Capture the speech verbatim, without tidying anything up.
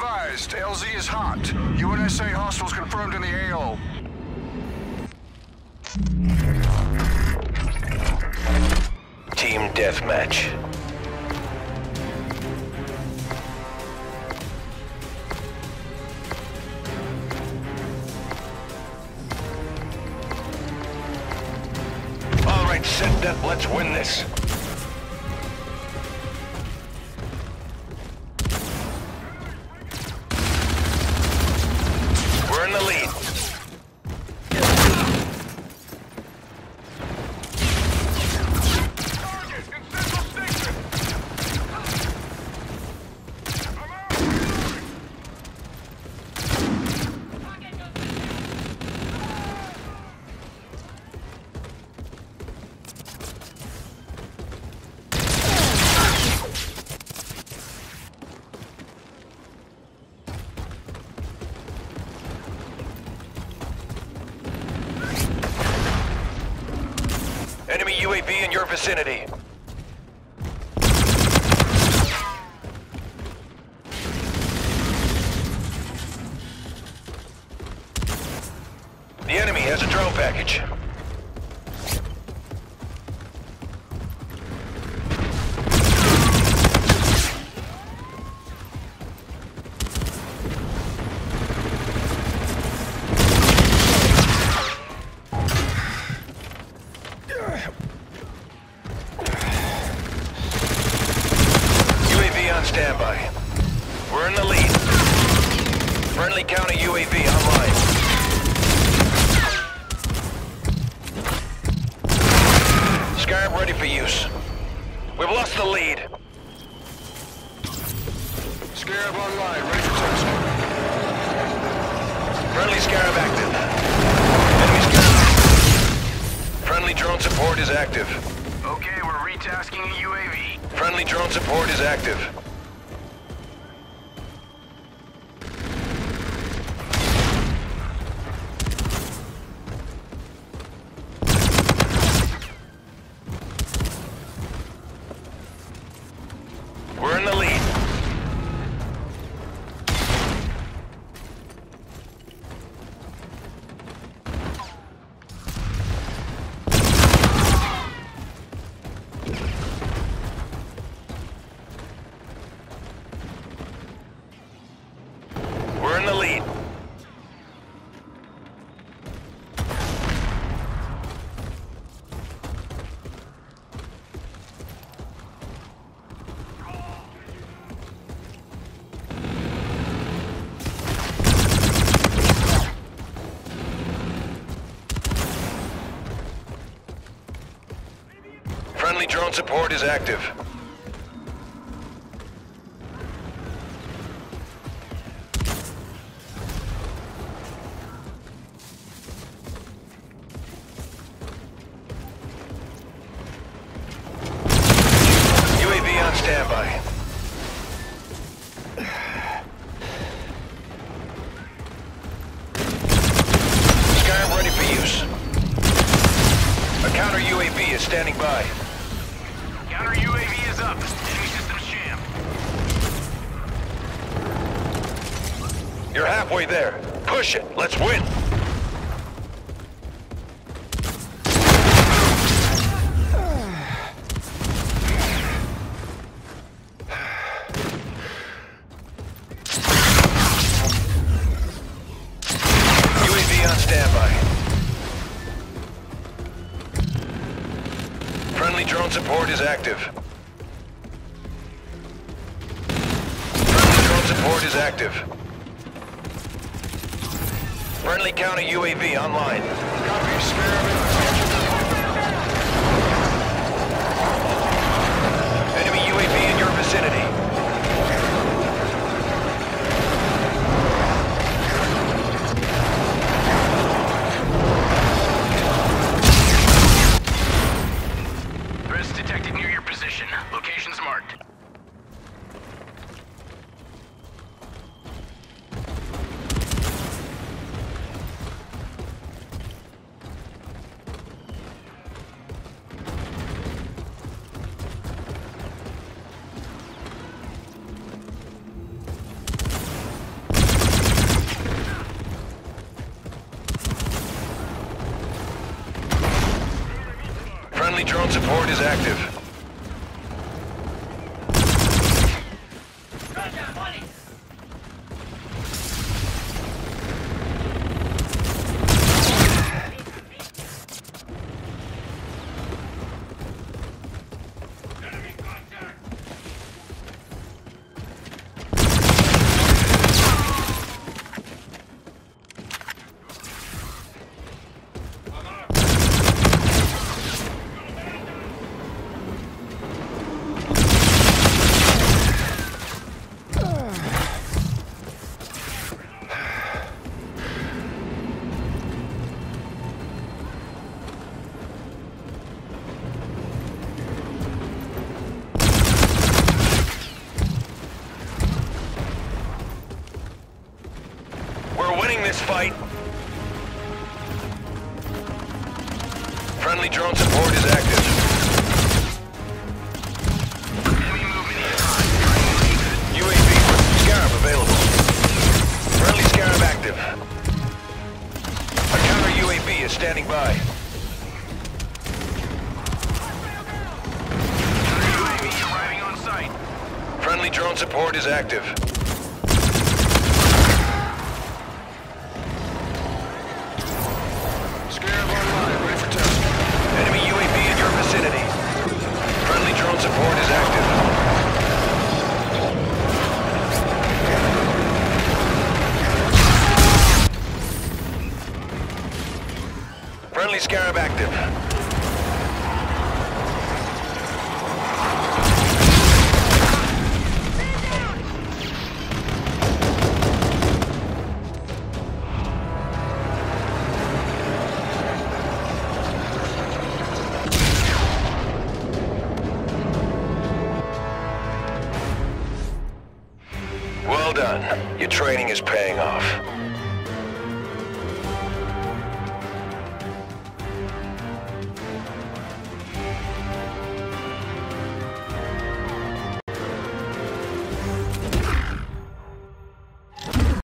advised, L Z is hot. U N S A hostiles confirmed in the A O. Team deathmatch. All right, set up. Let's win this. We're in the lead. Enemy U A V in your vicinity. The enemy has a drone package. Standby. We're in the lead. Friendly counter U A V online. Scarab ready for use. We've lost the lead. Scarab online, ready for testing. Friendly Scarab active. Enemy Scarab active. Friendly drone support is active. Okay, we're retasking a U A V. Friendly drone support is active. We're in the lead. We're in the lead. Friendly drone support is active. U A V on standby. Sky ready for use. A counter U A V is standing by. Counter U A V is up. Enemy systems jammed. You're halfway there. Push it. Let's win. U A V on standby. Friendly drone support is active. Friendly drone support is active. Friendly counter U A V online. Copy, Scarab in. Enemy U A V in your vicinity. Threats detected near your position. Locations marked. Friendly drone support is active. This fight. Friendly drone support is active. Enemy movement is U A V Scarab available. Friendly Scarab active. A counter U A V is standing by. U A V arriving on site. Friendly drone support is active. Scarab online, ready for test. Enemy U A V in your vicinity. Friendly drone support is active. Friendly Scarab active. Well done. Your training is paying off.